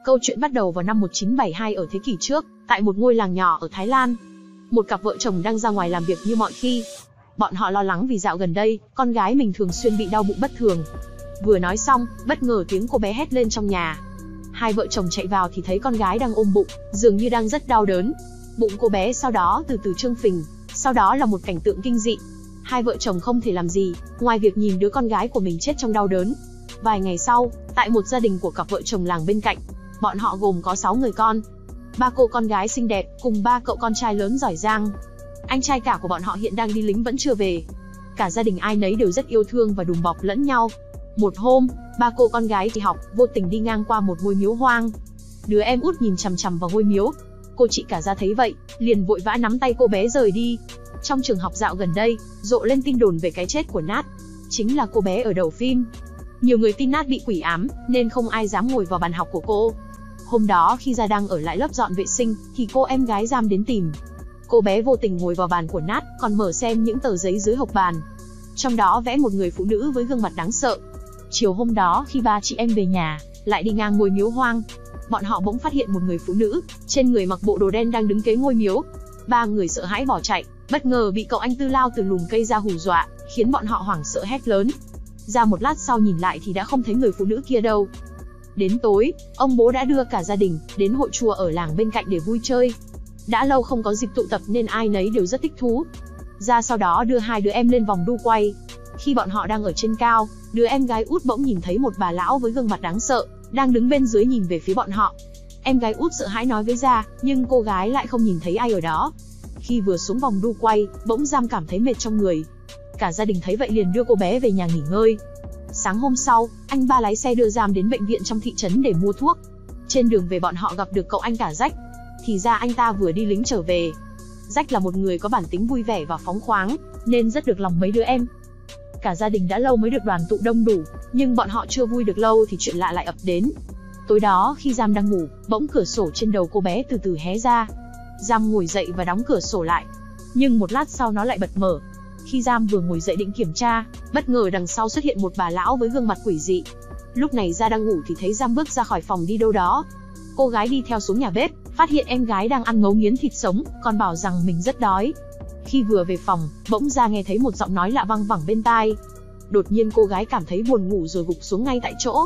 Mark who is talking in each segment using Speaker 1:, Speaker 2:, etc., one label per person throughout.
Speaker 1: Câu chuyện bắt đầu vào năm 1972 ở thế kỷ trước, tại một ngôi làng nhỏ ở Thái Lan. Một cặp vợ chồng đang ra ngoài làm việc như mọi khi. Bọn họ lo lắng vì dạo gần đây, con gái mình thường xuyên bị đau bụng bất thường. Vừa nói xong, bất ngờ tiếng cô bé hét lên trong nhà. Hai vợ chồng chạy vào thì thấy con gái đang ôm bụng, dường như đang rất đau đớn. Bụng cô bé sau đó từ từ trương phình, sau đó là một cảnh tượng kinh dị. Hai vợ chồng không thể làm gì, ngoài việc nhìn đứa con gái của mình chết trong đau đớn. Vài ngày sau, tại một gia đình của cặp vợ chồng làng bên cạnh, bọn họ gồm có 6 người con. 3 cô con gái xinh đẹp, cùng 3 cậu con trai lớn giỏi giang. Anh trai cả của bọn họ hiện đang đi lính vẫn chưa về. Cả gia đình ai nấy đều rất yêu thương và đùm bọc lẫn nhau. Một hôm, 3 cô con gái thì học, vô tình đi ngang qua một ngôi miếu hoang. Đứa em út nhìn chằm chằm vào ngôi miếu. Cô chị cả gia thấy vậy, liền vội vã nắm tay cô bé rời đi. Trong trường học dạo gần đây, rộ lên tin đồn về cái chết của Nat. Chính là cô bé ở đầu phim. Nhiều người tin Nat bị quỷ ám, nên không ai dám ngồi vào bàn học của cô. Hôm đó khi Gia đang ở lại lớp dọn vệ sinh, thì cô em gái Giam đến tìm. Cô bé vô tình ngồi vào bàn của Nat, còn mở xem những tờ giấy dưới hộc bàn. Trong đó vẽ một người phụ nữ với gương mặt đáng sợ. Chiều hôm đó khi 3 chị em về nhà, lại đi ngang ngôi miếu hoang. Bọn họ bỗng phát hiện một người phụ nữ, trên người mặc bộ đồ đen đang đứng kế ngôi miếu. 3 người sợ hãi bỏ chạy, bất ngờ bị cậu anh Tư lao từ lùm cây ra hù dọa, khiến bọn họ hoảng sợ hét lớn. Ra một lát sau nhìn lại thì đã không thấy người phụ nữ kia đâu. Đến tối, ông bố đã đưa cả gia đình đến hội chùa ở làng bên cạnh để vui chơi. Đã lâu không có dịp tụ tập nên ai nấy đều rất thích thú. Ra sau đó đưa 2 đứa em lên vòng đu quay. Khi bọn họ đang ở trên cao, đứa em gái út bỗng nhìn thấy một bà lão với gương mặt đáng sợ, đang đứng bên dưới nhìn về phía bọn họ. Em gái út sợ hãi nói với Gia, nhưng cô gái lại không nhìn thấy ai ở đó. Khi vừa xuống vòng đu quay, bỗng Giam cảm thấy mệt trong người. Cả gia đình thấy vậy liền đưa cô bé về nhà nghỉ ngơi. Sáng hôm sau, anh ba lái xe đưa Giam đến bệnh viện trong thị trấn để mua thuốc. Trên đường về bọn họ gặp được cậu anh cả Jack. Thì ra anh ta vừa đi lính trở về. Jack là một người có bản tính vui vẻ và phóng khoáng, nên rất được lòng mấy đứa em. Cả gia đình đã lâu mới được đoàn tụ đông đủ, nhưng bọn họ chưa vui được lâu thì chuyện lạ lại ập đến. Tối đó khi Giam đang ngủ, bỗng cửa sổ trên đầu cô bé từ từ hé ra. Giam ngồi dậy và đóng cửa sổ lại. Nhưng một lát sau nó lại bật mở. Khi Giam vừa ngồi dậy định kiểm tra, bất ngờ đằng sau xuất hiện một bà lão với gương mặt quỷ dị. Lúc này Gia đang ngủ thì thấy Giam bước ra khỏi phòng đi đâu đó. Cô gái đi theo xuống nhà bếp, phát hiện em gái đang ăn ngấu nghiến thịt sống, còn bảo rằng mình rất đói. Khi vừa về phòng, bỗng Gia nghe thấy một giọng nói lạ văng vẳng bên tai. Đột nhiên cô gái cảm thấy buồn ngủ rồi gục xuống ngay tại chỗ.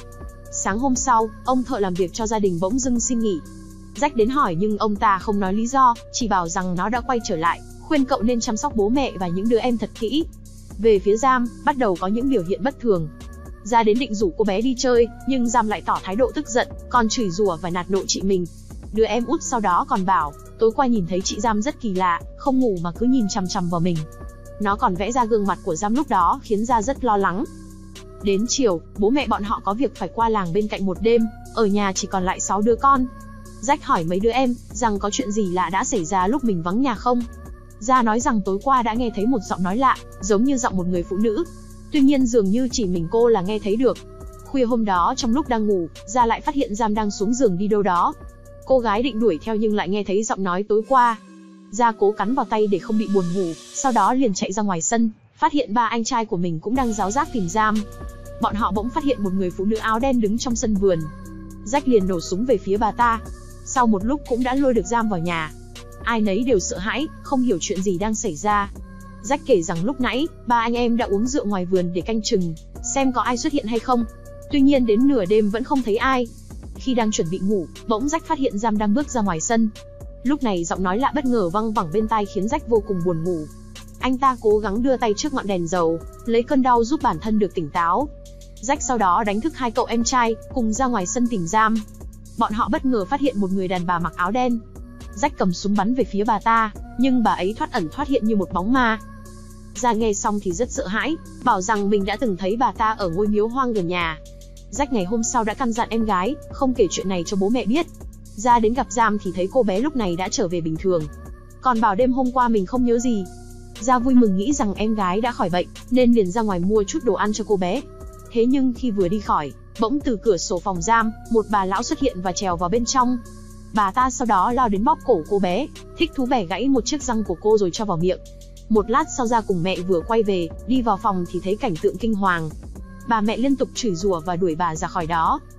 Speaker 1: Sáng hôm sau, ông thợ làm việc cho gia đình bỗng dưng xin nghỉ. Jack đến hỏi nhưng ông ta không nói lý do, chỉ bảo rằng nó đã quay trở lại, khuyên cậu nên chăm sóc bố mẹ và những đứa em thật kỹ. Về phía Giam, bắt đầu có những biểu hiện bất thường. Gia đến định rủ cô bé đi chơi, nhưng Giam lại tỏ thái độ tức giận, còn chửi rủa và nạt nộ chị mình. Đứa em út sau đó còn bảo, tối qua nhìn thấy chị Giam rất kỳ lạ, không ngủ mà cứ nhìn chằm chằm vào mình. Nó còn vẽ ra gương mặt của Giam lúc đó khiến Gia rất lo lắng. Đến chiều, bố mẹ bọn họ có việc phải qua làng bên cạnh một đêm, ở nhà chỉ còn lại 6 đứa con. Jack hỏi mấy đứa em rằng có chuyện gì lạ đã xảy ra lúc mình vắng nhà không. Gia nói rằng tối qua đã nghe thấy một giọng nói lạ, giống như giọng một người phụ nữ. Tuy nhiên dường như chỉ mình cô là nghe thấy được. Khuya hôm đó trong lúc đang ngủ, Gia lại phát hiện Giam đang xuống giường đi đâu đó. Cô gái định đuổi theo nhưng lại nghe thấy giọng nói tối qua. Gia cố cắn vào tay để không bị buồn ngủ, sau đó liền chạy ra ngoài sân, phát hiện 3 anh trai của mình cũng đang ráo rác tìm Giam. Bọn họ bỗng phát hiện một người phụ nữ áo đen đứng trong sân vườn. Jack liền nổ súng về phía bà ta. Sau một lúc cũng đã lôi được Giam vào nhà. Ai nấy đều sợ hãi, không hiểu chuyện gì đang xảy ra. Jack kể rằng lúc nãy, 3 anh em đã uống rượu ngoài vườn để canh chừng, xem có ai xuất hiện hay không. Tuy nhiên đến nửa đêm vẫn không thấy ai. Khi đang chuẩn bị ngủ, bỗng Jack phát hiện Giam đang bước ra ngoài sân. Lúc này giọng nói lạ bất ngờ văng vẳng bên tai khiến Jack vô cùng buồn ngủ. Anh ta cố gắng đưa tay trước ngọn đèn dầu, lấy cơn đau giúp bản thân được tỉnh táo. Jack sau đó đánh thức 2 cậu em trai, cùng ra ngoài sân tìm Giam. Bọn họ bất ngờ phát hiện một người đàn bà mặc áo đen. Jack cầm súng bắn về phía bà ta, nhưng bà ấy thoát ẩn thoát hiện như một bóng ma. Gia nghe xong thì rất sợ hãi, bảo rằng mình đã từng thấy bà ta ở ngôi miếu hoang gần nhà. Jack ngày hôm sau đã căn dặn em gái, không kể chuyện này cho bố mẹ biết. Gia đến gặp Giam thì thấy cô bé lúc này đã trở về bình thường. Còn bảo đêm hôm qua mình không nhớ gì. Gia vui mừng nghĩ rằng em gái đã khỏi bệnh, nên liền ra ngoài mua chút đồ ăn cho cô bé. Thế nhưng khi vừa đi khỏi, bỗng từ cửa sổ phòng Giam, một bà lão xuất hiện và trèo vào bên trong. Bà ta sau đó lao đến bóp cổ cô bé, thích thú bẻ gãy một chiếc răng của cô rồi cho vào miệng. Một lát sau Gia cùng mẹ vừa quay về, đi vào phòng thì thấy cảnh tượng kinh hoàng. Bà mẹ liên tục chửi rủa và đuổi bà ra khỏi đó.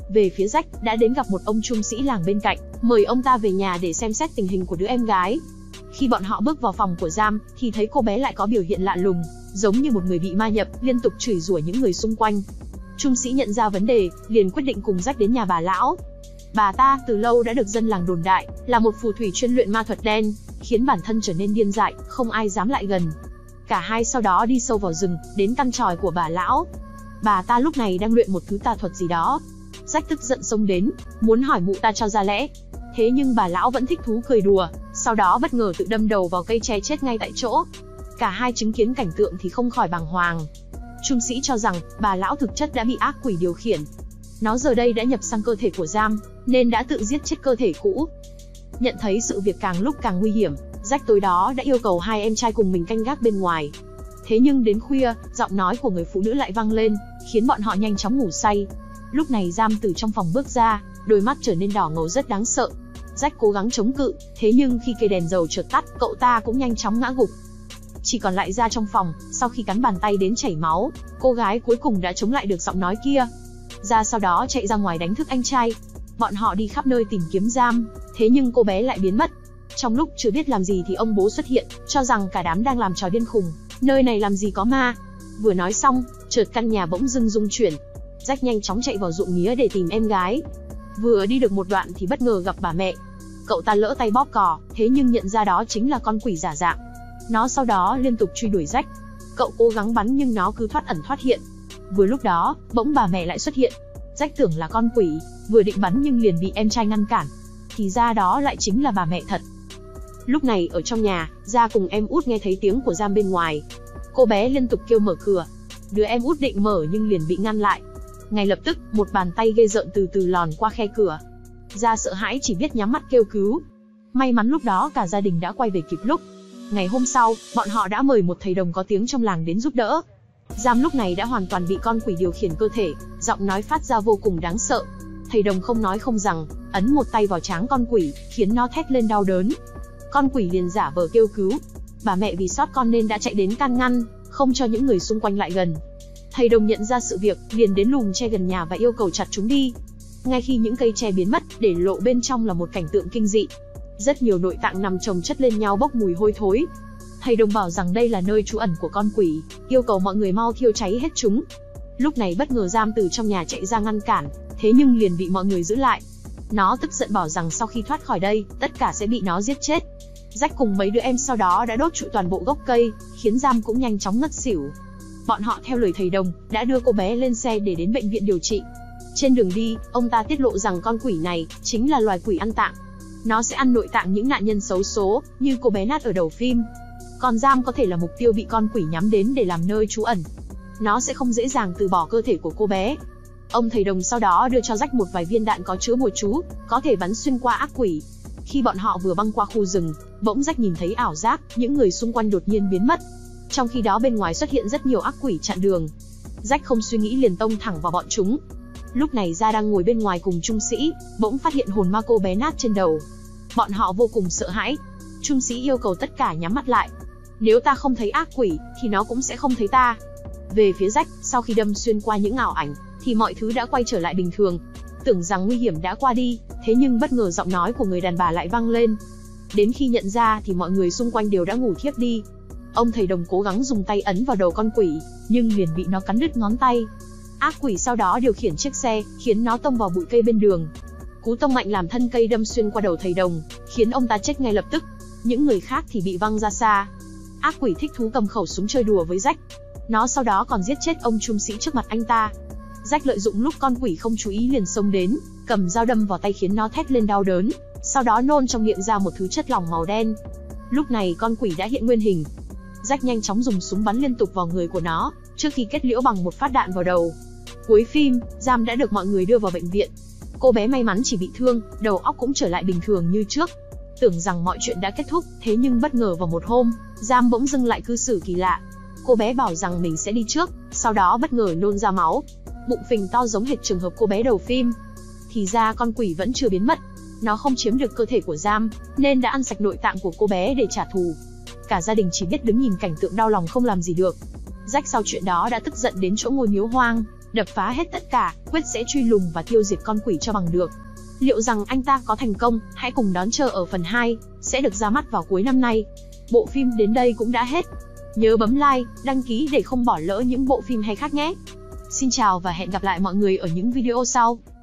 Speaker 1: Về phía Jack đã đến gặp một ông trung sĩ làng bên cạnh, mời ông ta về nhà để xem xét tình hình của đứa em gái. Khi bọn họ bước vào phòng của giam, thì thấy cô bé lại có biểu hiện lạ lùng, giống như một người bị ma nhập, liên tục chửi rủa những người xung quanh. Trung sĩ nhận ra vấn đề, liền quyết định cùng Jack đến nhà bà lão. Bà ta từ lâu đã được dân làng đồn đại là một phù thủy chuyên luyện ma thuật đen, khiến bản thân trở nên điên dại, không ai dám lại gần. Cả hai sau đó đi sâu vào rừng, đến căn tròi của bà lão. Bà ta lúc này đang luyện một thứ tà thuật gì đó. Jack tức giận xông đến, muốn hỏi mụ ta cho ra lẽ. Thế nhưng bà lão vẫn thích thú cười đùa, sau đó bất ngờ tự đâm đầu vào cây tre chết ngay tại chỗ. Cả hai chứng kiến cảnh tượng thì không khỏi bàng hoàng. Trung sĩ cho rằng bà lão thực chất đã bị ác quỷ điều khiển. Nó giờ đây đã nhập sang cơ thể của Giam, nên đã tự giết chết cơ thể cũ. Nhận thấy sự việc càng lúc càng nguy hiểm, Jack tối đó đã yêu cầu hai em trai cùng mình canh gác bên ngoài. Thế nhưng đến khuya, giọng nói của người phụ nữ lại vang lên, khiến bọn họ nhanh chóng ngủ say. Lúc này Giam từ trong phòng bước ra, đôi mắt trở nên đỏ ngầu rất đáng sợ. Jack cố gắng chống cự, thế nhưng khi cây đèn dầu chợt tắt, cậu ta cũng nhanh chóng ngã gục. Chỉ còn lại Ra trong phòng, sau khi cắn bàn tay đến chảy máu, cô gái cuối cùng đã chống lại được giọng nói kia. Ra sau đó chạy ra ngoài đánh thức anh trai. Bọn họ đi khắp nơi tìm kiếm Giam, thế nhưng cô bé lại biến mất. Trong lúc chưa biết làm gì thì ông bố xuất hiện, cho rằng cả đám đang làm trò điên khùng, nơi này làm gì có ma. Vừa nói xong, chợt căn nhà bỗng dưng rung chuyển. Jack nhanh chóng chạy vào ruộng mía để tìm em gái. Vừa đi được một đoạn thì bất ngờ gặp bà mẹ. Cậu ta lỡ tay bóp cò, thế nhưng nhận ra đó chính là con quỷ giả dạng. Nó sau đó liên tục truy đuổi Jack. Cậu cố gắng bắn nhưng nó cứ thoát ẩn thoát hiện. Vừa lúc đó, bỗng bà mẹ lại xuất hiện. Jack tưởng là con quỷ, vừa định bắn nhưng liền bị em trai ngăn cản. Thì ra đó lại chính là bà mẹ thật. Lúc này ở trong nhà, Ra cùng em út nghe thấy tiếng của Giam bên ngoài. Cô bé liên tục kêu mở cửa. Đứa em út định mở nhưng liền bị ngăn lại. Ngay lập tức, một bàn tay ghê rợn từ từ lòn qua khe cửa. Ra sợ hãi chỉ biết nhắm mắt kêu cứu. May mắn lúc đó cả gia đình đã quay về kịp lúc. Ngày hôm sau, bọn họ đã mời một thầy đồng có tiếng trong làng đến giúp đỡ. Giam lúc này đã hoàn toàn bị con quỷ điều khiển cơ thể, giọng nói phát ra vô cùng đáng sợ. Thầy đồng không nói không rằng, ấn một tay vào trán con quỷ, khiến nó thét lên đau đớn. Con quỷ liền giả vờ kêu cứu. Bà mẹ vì sót con nên đã chạy đến can ngăn, không cho những người xung quanh lại gần. Thầy đồng nhận ra sự việc, liền đến lùm tre gần nhà và yêu cầu chặt chúng đi. Ngay khi những cây tre biến mất, để lộ bên trong là một cảnh tượng kinh dị. Rất nhiều nội tạng nằm chồng chất lên nhau bốc mùi hôi thối. Thầy đồng bảo rằng đây là nơi trú ẩn của con quỷ, yêu cầu mọi người mau thiêu cháy hết chúng. Lúc này bất ngờ Giam từ trong nhà chạy ra ngăn cản, thế nhưng liền bị mọi người giữ lại. Nó tức giận bảo rằng sau khi thoát khỏi đây, tất cả sẽ bị nó giết chết. Jack cùng mấy đứa em sau đó đã đốt trụi toàn bộ gốc cây, khiến Giam cũng nhanh chóng ngất xỉu. Bọn họ theo lời thầy đồng, đã đưa cô bé lên xe để đến bệnh viện điều trị. Trên đường đi, ông ta tiết lộ rằng con quỷ này chính là loài quỷ ăn tạng. Nó sẽ ăn nội tạng những nạn nhân xấu số, như cô bé nát ở đầu phim. Còn Giam có thể là mục tiêu bị con quỷ nhắm đến để làm nơi trú ẩn. Nó sẽ không dễ dàng từ bỏ cơ thể của cô bé. Ông thầy đồng sau đó đưa cho Jack một vài viên đạn có chứa bùa chú, có thể bắn xuyên qua ác quỷ. Khi bọn họ vừa băng qua khu rừng, bỗng Jack nhìn thấy ảo giác, những người xung quanh đột nhiên biến mất. Trong khi đó bên ngoài xuất hiện rất nhiều ác quỷ chặn đường. Jack không suy nghĩ liền tông thẳng vào bọn chúng. Lúc này Ra đang ngồi bên ngoài cùng Trung sĩ, bỗng phát hiện hồn ma cô bé nát trên đầu. Bọn họ vô cùng sợ hãi. Trung sĩ yêu cầu tất cả nhắm mắt lại. Nếu ta không thấy ác quỷ, thì nó cũng sẽ không thấy ta. Về phía Jack, sau khi đâm xuyên qua những ảo ảnh, thì mọi thứ đã quay trở lại bình thường. Tưởng rằng nguy hiểm đã qua đi, thế nhưng bất ngờ giọng nói của người đàn bà lại vang lên. Đến khi nhận ra thì mọi người xung quanh đều đã ngủ thiếp đi. Ông thầy đồng cố gắng dùng tay ấn vào đầu con quỷ, nhưng liền bị nó cắn đứt ngón tay. Ác quỷ sau đó điều khiển chiếc xe, khiến nó tông vào bụi cây bên đường. Cú tông mạnh làm thân cây đâm xuyên qua đầu thầy đồng, khiến ông ta chết ngay lập tức. Những người khác thì bị văng ra xa. Ác quỷ thích thú cầm khẩu súng chơi đùa với Jack. Nó sau đó còn giết chết ông trung sĩ trước mặt anh ta. Jack lợi dụng lúc con quỷ không chú ý liền xông đến, cầm dao đâm vào tay khiến nó thét lên đau đớn, sau đó nôn trong miệng ra một thứ chất lỏng màu đen. Lúc này con quỷ đã hiện nguyên hình. Jack nhanh chóng dùng súng bắn liên tục vào người của nó, trước khi kết liễu bằng một phát đạn vào đầu. Cuối phim, Giam đã được mọi người đưa vào bệnh viện. Cô bé may mắn chỉ bị thương, đầu óc cũng trở lại bình thường như trước. Tưởng rằng mọi chuyện đã kết thúc, thế nhưng bất ngờ vào một hôm, Giam bỗng dưng lại cư xử kỳ lạ. Cô bé bảo rằng mình sẽ đi trước, sau đó bất ngờ nôn ra máu. Bụng phình to giống hệt trường hợp cô bé đầu phim. Thì ra con quỷ vẫn chưa biến mất. Nó không chiếm được cơ thể của Giam, nên đã ăn sạch nội tạng của cô bé để trả thù. Cả gia đình chỉ biết đứng nhìn cảnh tượng đau lòng không làm gì được. Jack sau chuyện đó đã tức giận đến chỗ ngôi miếu hoang, đập phá hết tất cả, quyết sẽ truy lùng và tiêu diệt con quỷ cho bằng được. Liệu rằng anh ta có thành công? Hãy cùng đón chờ ở phần 2, sẽ được ra mắt vào cuối năm nay. Bộ phim đến đây cũng đã hết. Nhớ bấm like, đăng ký để không bỏ lỡ những bộ phim hay khác nhé. Xin chào và hẹn gặp lại mọi người ở những video sau.